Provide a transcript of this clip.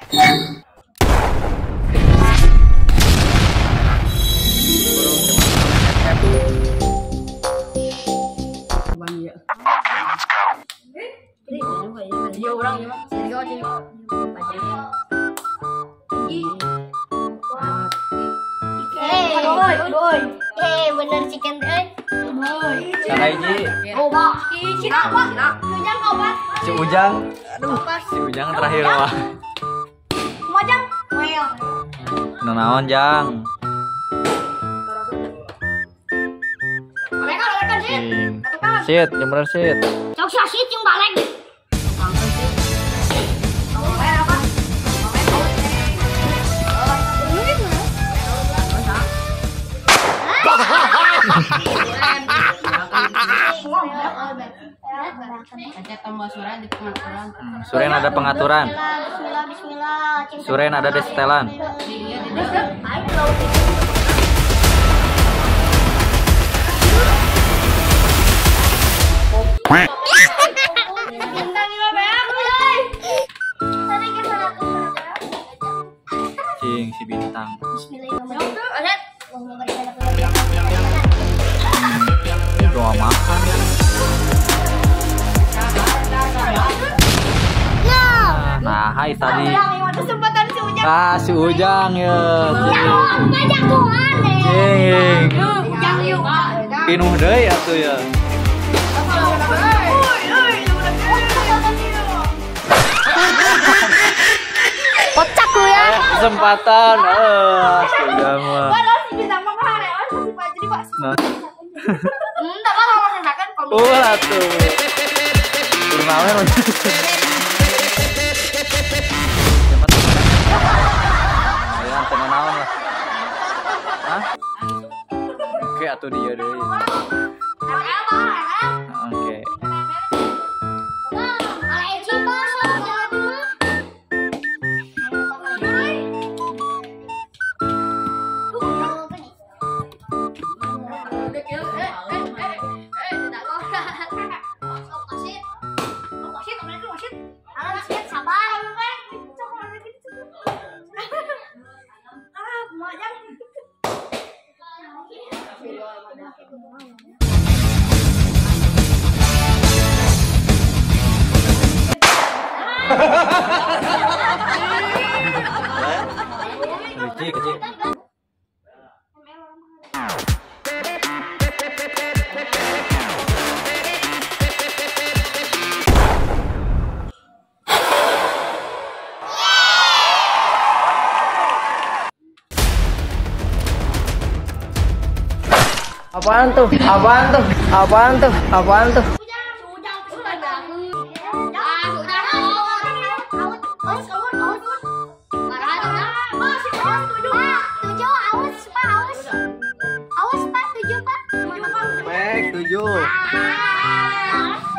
Bener chicken deh. Si Ujang. Aduh, si Ujang terakhir wah. Mojang. Naon Jang? Sit, jember sit. Cok sit yang balik. Suren ada pengaturan. Suren ada desetelan. Cing si bintang. Doa makan. Nah, hai tadi. Si Ujang ya. Cing. Pinuh deui atuh ya. Kocak lu ya. Kesempatan. Si Ujang mah. Nah. Enggak apa mau masakan kalau. Atuh. Turnamen. Ayo tengah naon lah. Hah? Oke atuh dia deh. Oke. Kecil. Apaan tuh? Baik, 7.